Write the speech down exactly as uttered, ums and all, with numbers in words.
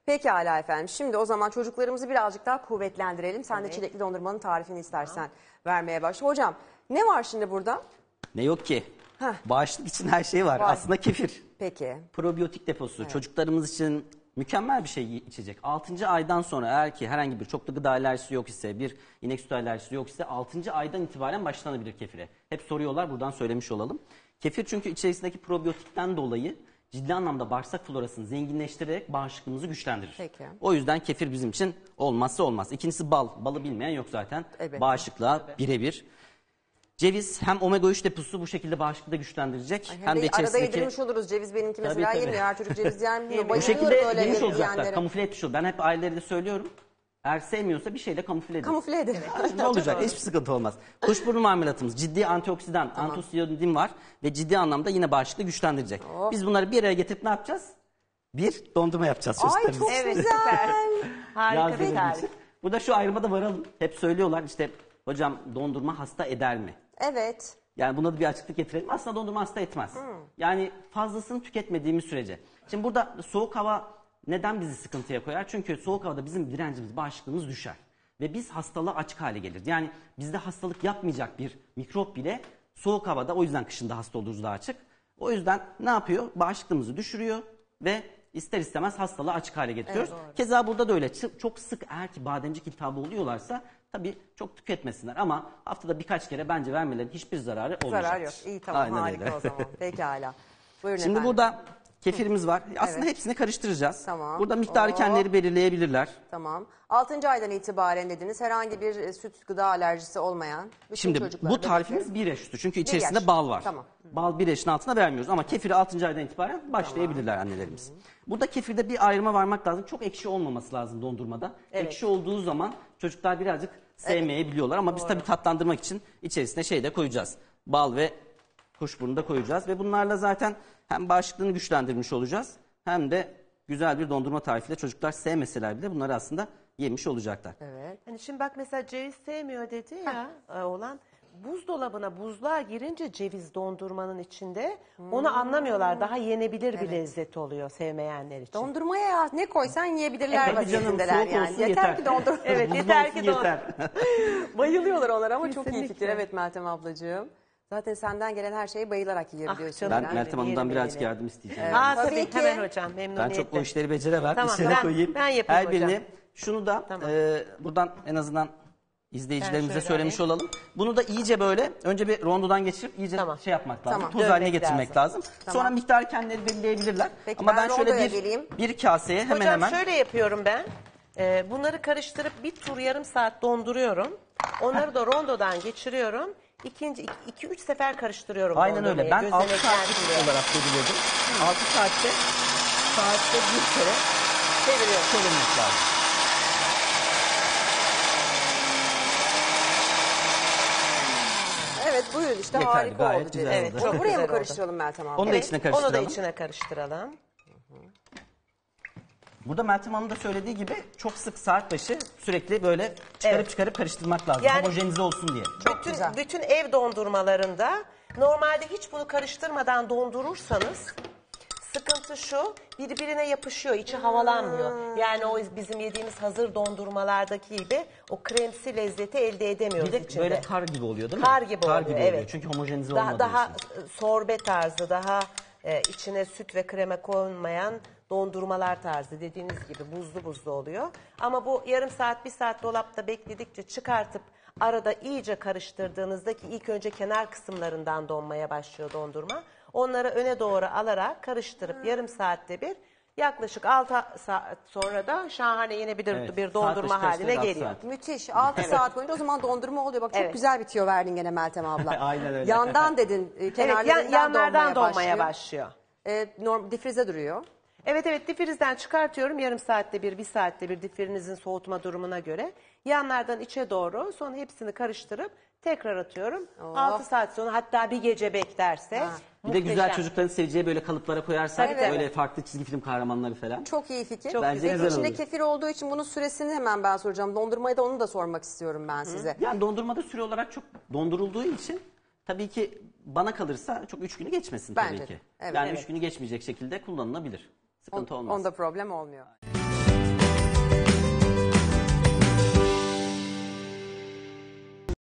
Pekala efendim. Şimdi o zaman çocuklarımızı birazcık daha kuvvetlendirelim. Sen Evet. de çilekli dondurmanın tarifini istersen vermeye başla. Hocam ne var şimdi burada? Ne yok ki? Heh. Bağışıklık için her şey var. Var. Aslında kefir. Peki. Probiyotik deposu. Çocuklarımız için mükemmel bir şey içecek. altıncı aydan sonra eğer ki herhangi bir çoklu gıda alerjisi yok ise, bir inek sütü alerjisi yok ise altıncı aydan itibaren başlanabilir kefire. Hep soruyorlar, buradan söylemiş olalım. Kefir çünkü içerisindeki probiyotikten dolayı ciddi anlamda bağırsak florasını zenginleştirerek bağışıklığımızı güçlendirir. Peki. O yüzden kefir bizim için olmazsa olmaz. İkincisi bal. Balı bilmeyen yok zaten. Evet. Bağışıklığa birebir. Ceviz hem omega üç deposu bu şekilde bağışıklığı da güçlendirecek. Hem, hem de de arada içerisindeki... yedirmiş oluruz. Ceviz benimki mesela Tabii, tabii. yemiyor. Her çocuk ceviz yenmiyor. Bu şekilde yemiş olacaklar. yiyenlere. Kamufle etmiş olur. Ben hep ailelere de söylüyorum. Eğer sevmiyorsa bir şeyle kamufle edin. Kamufle edin. Ne olacak? Hiçbir sıkıntı olmaz. Kuşburnu marmelatımız ciddi antioksidan, tamam. antosiyanin var ve ciddi anlamda yine bağışıklığı güçlendirecek. Oh. Biz bunları bir araya getirip ne yapacağız? Bir dondurma yapacağız Ay çocuklarımız. çok Evet, güzel. Harika Yaz bir dönemi tarif. için. Burada şu ayrıma da varalım. Hep söylüyorlar işte hocam dondurma hasta eder mi? Evet. Yani buna da bir açıklık getirelim. Aslında dondurma hasta etmez. Hmm. Yani fazlasını tüketmediğimiz sürece. Şimdi burada soğuk hava neden bizi sıkıntıya koyar? Çünkü soğuk havada bizim direncimiz, bağışıklığımız düşer. Ve biz hastalığa açık hale gelir. Yani bizde hastalık yapmayacak bir mikrop bile soğuk havada, o yüzden kışında hasta oluruz daha açık. O yüzden ne yapıyor? Bağışıklığımızı düşürüyor ve ister istemez hastalığa açık hale getiriyoruz. Evet, Keza burada da öyle. Çok sık eğer ki bademcik iltihabı oluyorlarsa tabii çok tüketmesinler. Ama haftada birkaç kere bence vermelerin hiçbir zararı olmayacak. Zarar yok. İyi tamam, Aynen harika öyle. o zaman. Pekala. Buyurun Şimdi efendim. burada kefirimiz var. Aslında Evet. hepsini karıştıracağız. Tamam. Burada miktarı Oo. kendileri belirleyebilirler. Tamam. altıncı aydan itibaren dediniz herhangi bir e, süt gıda alerjisi olmayan bütün Şimdi çocuklar, bu tarifimiz bebeklerin- bir yaş üstü. Çünkü içerisinde yaş. bal var. Tamam. Bal bir yaşın altına vermiyoruz ama kefiri altıncı aydan itibaren başlayabilirler annelerimiz. Burada kefirde bir ayrıma varmak lazım. Çok ekşi olmaması lazım dondurmada. Evet. Ekşi olduğu zaman çocuklar birazcık sevmeyebiliyorlar ama biz tabii tatlandırmak için içerisine şey de koyacağız. Bal ve kuşburnu da koyacağız ve bunlarla zaten hem bağışıklığını güçlendirmiş olacağız hem de güzel bir dondurma tarifiyle çocuklar sevmeseler bile bunları aslında yemiş olacaklar. Evet. Hani şimdi bak mesela ceviz sevmiyor dedi ya e, oğlan. Buzdolabına buzluğa girince ceviz dondurmanın içinde onu anlamıyorlar. Daha yenebilir bir lezzet oluyor sevmeyenler için. Dondurmaya ya ne koysan yiyebilirler Evet, tabii canım, vaziyetindeler soğuk yani. olsun Yeter, yeter. ki dondurma. Evet, Buzlu yeter olsun ki don- yeter. Bayılıyorlar onlara ama çok iyi Kesinlikle. fikir. Evet Meltem ablacığım. Zaten senden gelen her şeyi bayılarak yiyebiliyorsun. canım Ben benim. Meltem Hanım'dan Yerim birazcık yerim. yardım isteyeceğim. Aa, Tabii tabii ki. hemen hocam Ben memnuniyetle. çok o işleri beceremem. Tamam, İşine ben- koyayım. ben yapayım Her birini. hocam. Şunu da Tamam. e, buradan en azından izleyicilerimize şöyle söylemiş alayım. olalım. Bunu da iyice böyle önce bir rondodan geçirip iyice Tamam. şey yapmak lazım. Tamam. Toz haline Dövmek getirmek lazım. Tamam. Sonra miktarı kendileri belirleyebilirler. Peki, Ama ben ben, şöyle rondoya bir, geleyim. bir kaseye hemen Hocam hemen. şöyle yapıyorum ben. Ee, bunları karıştırıp bir tur yarım saat donduruyorum. Onları da rondodan geçiriyorum. İkinci iki, iki üç sefer karıştırıyorum. Aynen öyle. dondurmayı, Ben gözüne altı saatlik gelsin diye. olarak belirledim. altı saatte saatte bir kere Çeviriyorum. çevirmek lazım. Evet buyurun işte Yeterli, harika gayet oldu. güzel Cevdet. oldu. Evet, çok Buraya güzel mı oldu. karıştıralım Meltem abla? Onu da içine karıştıralım. Onu da içine karıştıralım. Burada Meltem Hanım da söylediği gibi çok sık saat başı sürekli böyle çıkarıp Evet. çıkarıp karıştırmak lazım. Yani- Homojenize olsun diye. Bütün, güzel. bütün ev dondurmalarında normalde hiç bunu karıştırmadan dondurursanız sıkıntı şu, birbirine yapışıyor, içi havalanmıyor. Yani o bizim yediğimiz hazır dondurmalardaki gibi o kremsi lezzeti elde edemiyoruz Bir de içinde. böyle kar gibi oluyor değil mi? Kar gibi oluyor, evet. oluyor. Çünkü homojenize Daha, olmadığı daha için. e, sorbe tarzı, daha e, içine süt ve krema konmayan dondurmalar tarzı dediğiniz gibi buzlu buzlu oluyor. Ama bu yarım saat, bir saat dolapta bekledikçe çıkartıp arada iyice karıştırdığınızda ki ilk önce kenar kısımlarından donmaya başlıyor dondurma. Onları öne doğru alarak karıştırıp yarım saatte bir yaklaşık altı saat sonra da şahane yenebilir Evet, bir saat dondurma başı haline karıştırdık, altı geliyor. saat. Müthiş. altı saat boyunca o zaman dondurma oluyor. Bak çok Evet. güzel bitiyor verdin gene Meltem abla. Aynen öyle. Yandan dedin, e, Evet, kenarlarından yan, yanlardan donmaya, donmaya başlıyor. başlıyor. E, norm, difrize duruyor. Evet evet difrizden çıkartıyorum yarım saatte bir, bir saatte bir difirinizin soğutma durumuna göre. Yanlardan içe doğru sonra hepsini karıştırıp tekrar atıyorum. Oh. altı saat sonra hatta bir gece beklerse Ha. Bir de güzel muhteşem. çocukların seveceği böyle kalıplara koyarsak Tabii, tabii. böyle farklı çizgi film kahramanları falan. Çok iyi fikir. Çok Bence Peki güzel içinde olur. kefir olduğu için bunun süresini hemen ben soracağım. Dondurmayı da onu da sormak istiyorum ben size. Yani dondurmada süre olarak çok dondurulduğu için tabii ki bana kalırsa çok üç günü geçmesin Bence tabii de. ki. Evet, yani evet. üç günü geçmeyecek şekilde kullanılabilir. Sıkıntı olmaz. Onda problem olmuyor.